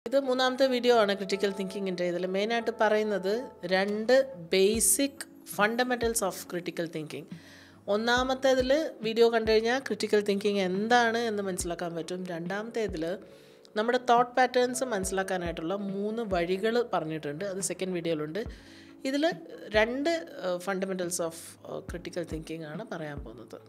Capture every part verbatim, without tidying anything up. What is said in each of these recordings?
ഇത് മൂന്നാമത്തെ വീഡിയോ ആണ് ക്രിട്ടിക്കൽ തിങ്കിങ്ങിൻ്റെ. ഇതിൽ മെയിനായിട്ട് പറയുന്നത് രണ്ട് basic fundamentals of critical thinking. ഒന്നാമത്തേതിൽ വീഡിയോ കണ്ടു കഴിഞ്ഞാൽ ക്രിട്ടിക്കൽ തിങ്കിങ് എന്താണ് എന്ന് മനസ്സിലാക്കാൻ പറ്റും. രണ്ടാമത്തേതിൽ നമ്മുടെ തോട്ട് പാറ്റേൺസ് മനസ്സിലാക്കാനായിട്ടുള്ള മൂന്ന് വഴികൾ പറഞ്ഞിട്ടുണ്ട്. അത് സെക്കൻഡ് വീഡിയോയിലുണ്ട്. ഇതിൽ രണ്ട് ഫണ്ടമെൻ്റൽസ് ഓഫ് ക്രിട്ടിക്കൽ തിങ്കിങ് ആണ് പറയാൻ പോകുന്നത്.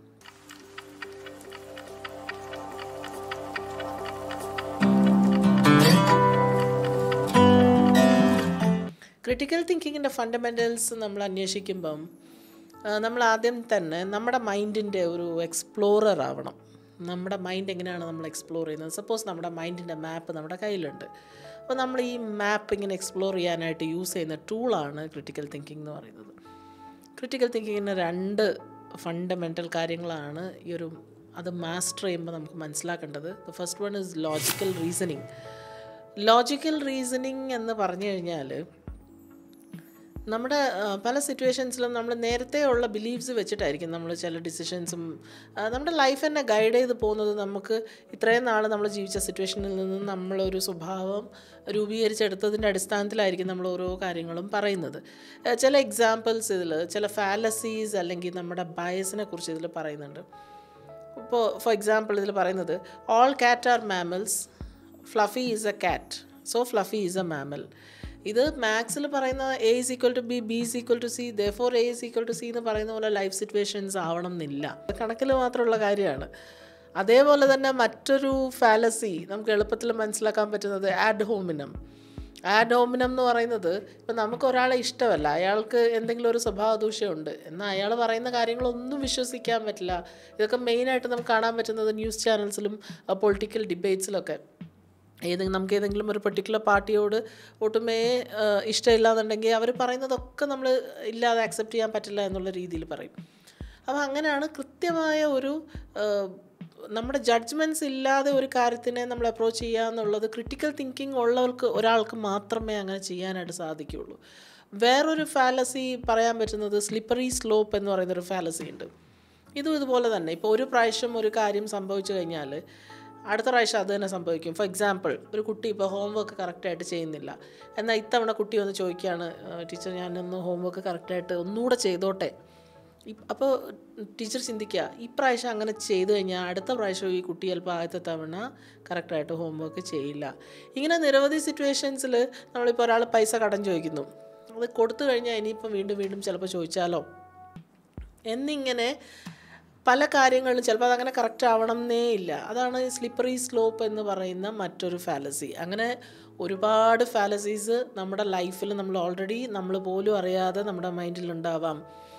ക്രിട്ടിക്കൽ തിങ്കിങ്ങിൻ്റെ ഫണ്ടമെൻ്റൽസ് നമ്മൾ അന്വേഷിക്കുമ്പം നമ്മൾ ആദ്യം തന്നെ നമ്മുടെ മൈൻഡിൻ്റെ ഒരു എക്സ്പ്ലോറർ ആവണം. നമ്മുടെ മൈൻഡ് എങ്ങനെയാണ് നമ്മൾ എക്സ്പ്ലോർ ചെയ്യുന്നത്. സപ്പോസ് നമ്മുടെ മൈൻഡിൻ്റെ മാപ്പ് നമ്മുടെ കയ്യിലുണ്ട്. അപ്പോൾ നമ്മൾ ഈ മാപ്പ് ഇങ്ങനെ എക്സ്പ്ലോർ ചെയ്യാനായിട്ട് യൂസ് ചെയ്യുന്ന ടൂളാണ് ക്രിട്ടിക്കൽ തിങ്കിങ് എന്ന് പറയുന്നത്. ക്രിട്ടിക്കൽ തിങ്കിങ്ങിന് രണ്ട് ഫണ്ടമെൻ്റൽ കാര്യങ്ങളാണ് ഈ ഒരു അത് മാസ്റ്റർ ചെയ്യുമ്പോൾ നമുക്ക് മനസ്സിലാക്കേണ്ടത്. The first one is logical reasoning. Logical reasoning എന്ന് പറഞ്ഞു കഴിഞ്ഞാൽ നമ്മുടെ പല സിറ്റുവേഷൻസിലും നമ്മൾ നേരത്തെ ഉള്ള ബിലീഫ്സ് വെച്ചിട്ടായിരിക്കും നമ്മൾ ചില ഡിസിഷൻസും നമ്മുടെ ലൈഫ് തന്നെ ഗൈഡ് ചെയ്ത് പോകുന്നത്. നമുക്ക് ഇത്രയും നാൾ നമ്മൾ ജീവിച്ച സിറ്റുവേഷനിൽ നിന്നും നമ്മളൊരു സ്വഭാവം രൂപീകരിച്ചെടുത്തതിൻ്റെ അടിസ്ഥാനത്തിലായിരിക്കും നമ്മൾ ഓരോ കാര്യങ്ങളും പറയുന്നത്. ചില എക്സാമ്പിൾസ് ഇതിൽ ചില ഫാലസീസ് അല്ലെങ്കിൽ നമ്മുടെ ബയസിനെ കുറിച്ച് ഇതിൽ പറയുന്നുണ്ട്. ഇപ്പോൾ ഫോർ എക്സാമ്പിൾ ഇതിൽ പറയുന്നത് all cat are mammals, fluffy is a cat, so fluffy is a mammal. ഇത് മാത്സിൽ പറയുന്ന A is equal to B, B is equal to C, therefore A is equal to C എന്ന് പറയുന്ന പോലെ life situations ആവണം എന്നില്ല. കണക്കിൽ മാത്രമുള്ള കാര്യമാണ്. അതേപോലെ തന്നെ മറ്റൊരു ഫാലസി നമുക്ക് എളുപ്പത്തിൽ മനസ്സിലാക്കാൻ പറ്റുന്നത് ആഡ് ഹോമിനം. ആഡ് ഹോമിനം എന്ന് പറയുന്നത് ഇപ്പം നമുക്ക് ഒരാളെ ഇഷ്ടമല്ല, അയാൾക്ക് എന്തെങ്കിലും ഒരു സ്വഭാവ ദൂഷ്യമുണ്ട്, എന്നാൽ അയാൾ പറയുന്ന കാര്യങ്ങളൊന്നും വിശ്വസിക്കാൻ പറ്റില്ല. ഇതൊക്കെ മെയിനായിട്ട് നമുക്ക് കാണാൻ പറ്റുന്നത് ന്യൂസ് ചാനൽസിലും പൊളിറ്റിക്കൽ ഡിബേറ്റ്സിലൊക്കെ. ഏതെങ്കിലും നമുക്ക് ഏതെങ്കിലും ഒരു പെർട്ടിക്കുലർ പാർട്ടിയോട് ഒട്ടുമേ ഇഷ്ടമില്ലാന്നുണ്ടെങ്കിൽ അവർ പറയുന്നതൊക്കെ നമ്മൾ ഇല്ലാതെ ആക്സെപ്റ്റ് ചെയ്യാൻ പറ്റില്ല എന്നുള്ള രീതിയിൽ പറയും. അപ്പോൾ അങ്ങനെയാണ് കൃത്യമായ ഒരു നമ്മുടെ ജഡ്ജ്മെൻറ്റ്സ് ഇല്ലാതെ ഒരു കാര്യത്തിനെ നമ്മൾ അപ്രോച്ച് ചെയ്യുക എന്നുള്ളത് ക്രിട്ടിക്കൽ തിങ്കിങ് ഉള്ളവർക്ക് ഒരാൾക്ക് മാത്രമേ അങ്ങനെ ചെയ്യാനായിട്ട് സാധിക്കുകയുള്ളൂ. വേറൊരു ഫാലസി പറയാൻ പറ്റുന്നത് സ്ലിപ്പറി സ്ലോപ്പ് എന്ന് പറയുന്നൊരു ഫാലസി ഉണ്ട്. ഇതും ഇതുപോലെ തന്നെ. ഇപ്പോൾ ഒരു പ്രാവശ്യം ഒരു കാര്യം സംഭവിച്ചു കഴിഞ്ഞാൽ അടുത്ത പ്രാവശ്യം അത് തന്നെ സംഭവിക്കും. ഫോർ എക്സാമ്പിൾ, ഒരു കുട്ടി ഇപ്പോൾ ഹോംവർക്ക് കറക്റ്റായിട്ട് ചെയ്യുന്നില്ല, എന്നാൽ ഇത്തവണ കുട്ടി ഒന്ന് ചോദിക്കുകയാണ്, ടീച്ചർ ഞാനൊന്ന് ഹോംവർക്ക് കറക്റ്റായിട്ട് ഒന്നുകൂടെ ചെയ്തോട്ടെ. അപ്പോൾ ടീച്ചർ ചിന്തിക്കുക, ഇപ്രാവശ്യം അങ്ങനെ ചെയ്തു കഴിഞ്ഞാൽ അടുത്ത പ്രാവശ്യം ഈ കുട്ടി ചിലപ്പോൾ ആദ്യത്തെ തവണ കറക്റ്റായിട്ട് ഹോംവർക്ക് ചെയ്യില്ല. ഇങ്ങനെ നിരവധി സിറ്റുവേഷൻസിൽ നമ്മളിപ്പോൾ ഒരാൾ പൈസ കടം ചോദിക്കുന്നു, അത് കൊടുത്തു കഴിഞ്ഞാൽ ഇനിയിപ്പോൾ വീണ്ടും വീണ്ടും ചിലപ്പോൾ ചോദിച്ചാലോ എന്നിങ്ങനെ പല കാര്യങ്ങളിലും ചിലപ്പോൾ അതങ്ങനെ കറക്റ്റ് ആവണം എന്നേ ഇല്ല. അതാണ് സ്ലിപ്പറി സ്ലോപ്പ് എന്ന് പറയുന്ന മറ്റൊരു ഫാലസി. അങ്ങനെ ഒരുപാട് ഫാലസീസ് നമ്മുടെ ലൈഫിൽ നമ്മൾ ഓൾറെഡി നമ്മൾ പോലും അറിയാതെ നമ്മുടെ മൈൻഡിലുണ്ടാവാം.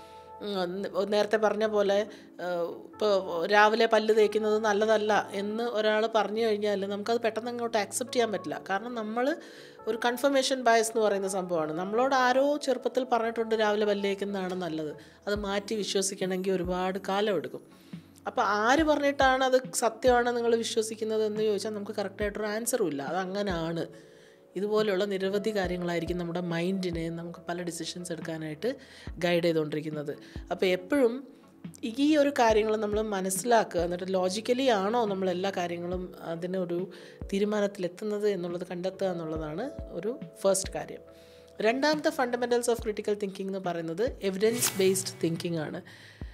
നേരത്തെ പറഞ്ഞ പോലെ ഇപ്പോൾ രാവിലെ പല്ല് തേക്കുന്നത് നല്ലതല്ല എന്ന് ഒരാൾ പറഞ്ഞു കഴിഞ്ഞാൽ നമുക്കത് പെട്ടെന്ന് അങ്ങോട്ട് ആക്സെപ്റ്റ് ചെയ്യാൻ പറ്റില്ല. കാരണം നമ്മൾ ഒരു കൺഫർമേഷൻ ബയസ് എന്ന് പറയുന്ന സംഭവമാണ്. നമ്മളോട് ആരോ ചെറുപ്പത്തിൽ പറഞ്ഞിട്ടുണ്ട് രാവിലെ പല്ല് തേക്കുന്നതാണ് നല്ലത്. അത് മാറ്റി വിശ്വസിക്കണമെങ്കിൽ ഒരുപാട് കാലം എടുക്കും. അപ്പോൾ ആര് പറഞ്ഞിട്ടാണ് അത് സത്യമാണ് നിങ്ങൾ വിശ്വസിക്കുന്നത് എന്ന് ചോദിച്ചാൽ നമുക്ക് കറക്റ്റായിട്ടൊരു ആൻസറും ഇല്ല. അതങ്ങനെയാണ്. ഇതുപോലെയുള്ള നിരവധി കാര്യങ്ങളായിരിക്കും നമ്മുടെ മൈൻഡിനെ നമുക്ക് പല ഡിസിഷൻസ് എടുക്കാനായിട്ട് ഗൈഡ് ചെയ്തുകൊണ്ടിരിക്കുന്നത്. അപ്പോൾ എപ്പോഴും ഈ ഒരു കാര്യങ്ങൾ നമ്മൾ മനസ്സിലാക്കുക, എന്നിട്ട് ലോജിക്കലി ആണോ നമ്മൾ എല്ലാ കാര്യങ്ങളും അതിനൊരു തീരുമാനത്തിലെത്തുന്നത് എന്നുള്ളത് കണ്ടെത്തുക എന്നുള്ളതാണ് ഒരു ഫസ്റ്റ് കാര്യം. രണ്ടാമത്തെ ഫണ്ടമെൻ്റൽസ് ഓഫ് ക്രിട്ടിക്കൽ തിങ്കിങ് എന്ന് പറയുന്നത് എവിഡൻസ് ബേസ്ഡ് തിങ്കിങ് ആണ്.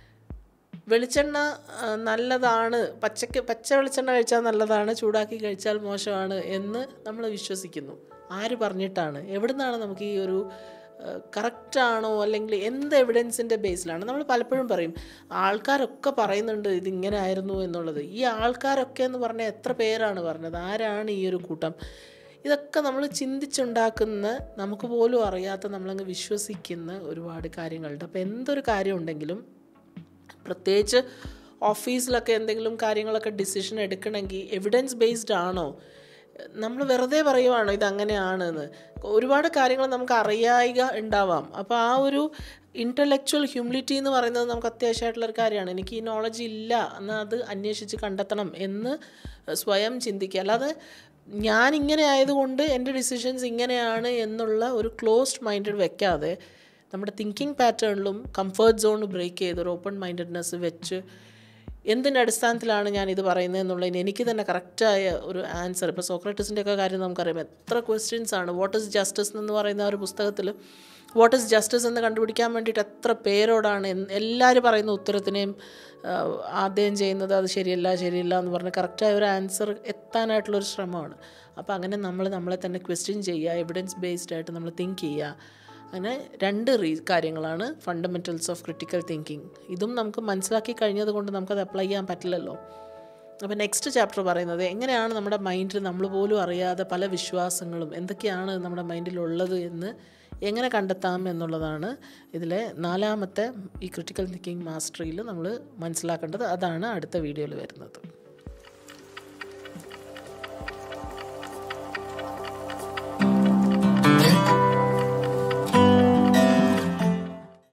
വെളിച്ചെണ്ണ നല്ലതാണ്, പച്ചക്ക് പച്ച വെളിച്ചെണ്ണ കഴിച്ചാൽ നല്ലതാണ്, ചൂടാക്കി കഴിച്ചാൽ മോശമാണ് എന്ന് നമ്മൾ വിശ്വസിക്കുന്നു. ആര് പറഞ്ഞിട്ടാണ്? എവിടെ നിന്നാണ് നമുക്ക് ഈ ഒരു കറക്റ്റാണോ അല്ലെങ്കിൽ എന്ത് എവിഡൻസിൻ്റെ ബേസിലാണ്? നമ്മൾ പലപ്പോഴും പറയും ആൾക്കാരൊക്കെ പറയുന്നുണ്ട് ഇതിങ്ങനെ ആയിരുന്നു എന്നുള്ളത്. ഈ ആൾക്കാരൊക്കെ എന്ന് പറഞ്ഞാൽ എത്ര പേരാണ് പറഞ്ഞത്? ആരാണ് ഈ ഒരു കൂട്ടം? ഇതൊക്കെ നമ്മൾ ചിന്തിച്ചുണ്ടാക്കുന്ന, നമുക്ക് പോലും അറിയാത്ത, നമ്മളങ്ങ് വിശ്വസിക്കുന്ന ഒരുപാട് കാര്യങ്ങളുണ്ട്. അപ്പോൾ എന്തൊരു കാര്യം ഉണ്ടെങ്കിലും, പ്രത്യേകിച്ച് ഓഫീസിലൊക്കെ എന്തെങ്കിലും കാര്യങ്ങളൊക്കെ ഡിസിഷൻ എടുക്കണമെങ്കിൽ എവിഡൻസ് ബേസ്ഡ് ആണോ? നമ്മൾ വെറുതെ പറയുവാണോ ഇതങ്ങനെയാണെന്ന്? ഒരുപാട് കാര്യങ്ങൾ നമുക്ക് അറിയായിക ഉണ്ടാവാം. അപ്പോൾ ആ ഒരു ഇൻ്റലക്ച്വൽ ഹ്യൂമിലിറ്റി എന്ന് പറയുന്നത് നമുക്ക് അത്യാവശ്യമായിട്ടുള്ളൊരു കാര്യമാണ്. എനിക്ക് ഈ നോളജ് ഇല്ല എന്നാൽ അത് അന്വേഷിച്ച് കണ്ടെത്തണം എന്ന് സ്വയം ചിന്തിക്കുക. അല്ലാതെ ഞാനിങ്ങനെ ആയതുകൊണ്ട് എൻ്റെ ഡിസിഷൻസ് ഇങ്ങനെയാണ് എന്നുള്ള ഒരു ക്ലോസ്ഡ് മൈൻഡഡ് വെക്കാതെ നമ്മുടെ തിങ്കിങ് പാറ്റേണിലും കംഫർട്ട് സോൺ ബ്രേക്ക് ചെയ്ത് ഒരു ഓപ്പൺ മൈൻഡഡ്നെസ് വെച്ച് എന്തിൻ്റെ അടിസ്ഥാനത്തിലാണ് ഞാൻ ഇത് പറയുന്നത് എന്നുള്ളതിന് എനിക്ക് തന്നെ കറക്റ്റായ ഒരു ആൻസർ. ഇപ്പോൾ സോക്രട്ടീസിൻ്റെ ഒക്കെ കാര്യം നമുക്കറിയാം, എത്ര ക്വസ്റ്റ്യൻസ് ആണ്. വാട്ട് ഈസ് ജസ്റ്റിസ് എന്ന് പറയുന്ന ഒരു പുസ്തകത്തിൽ വാട്ട് ഈസ് ജസ്റ്റിസ് എന്ന് കണ്ടുപിടിക്കാൻ വേണ്ടിയിട്ട് എത്ര പേരോടാണ് എല്ലാവരും പറയുന്ന ഉത്തരത്തിനെയും ആദ്യം ചെയ്യുന്നത് അത് ശരിയല്ല ശരിയല്ല എന്ന് പറഞ്ഞ് കറക്റ്റായ ഒരു ആൻസർ എത്താനായിട്ടുള്ളൊരു ശ്രമമാണ്. അപ്പോൾ അങ്ങനെ നമ്മൾ നമ്മളെ തന്നെ ക്വസ്റ്റ്യൻ ചെയ്യുക, എവിഡൻസ് ബേസ്ഡ് ആയിട്ട് നമ്മൾ തിങ്ക് ചെയ്യുക. അങ്ങനെ രണ്ട് റീ കാര്യങ്ങളാണ് ഫണ്ടമെൻറ്റൽസ് ഓഫ് ക്രിട്ടിക്കൽ തിങ്കിങ്. ഇതും നമുക്ക് മനസ്സിലാക്കി കഴിഞ്ഞത് കൊണ്ട് നമുക്കത് അപ്ലൈ ചെയ്യാൻ പറ്റില്ലല്ലോ. അപ്പോൾ നെക്സ്റ്റ് ചാപ്റ്റർ പറയുന്നത് എങ്ങനെയാണ് നമ്മുടെ മൈൻഡിൽ നമ്മൾ പോലും അറിയാതെ പല വിശ്വാസങ്ങളും എന്തൊക്കെയാണ് നമ്മുടെ മൈൻഡിലുള്ളത് എന്ന് എങ്ങനെ കണ്ടെത്താം എന്നുള്ളതാണ് ഇതിലെ നാലാമത്തെ ഈ ക്രിട്ടിക്കൽ തിങ്കിങ് മാസ്റ്ററിയിൽ നമ്മൾ മനസ്സിലാക്കേണ്ടത്. അതാണ് അടുത്ത വീഡിയോയിൽ വരുന്നത്.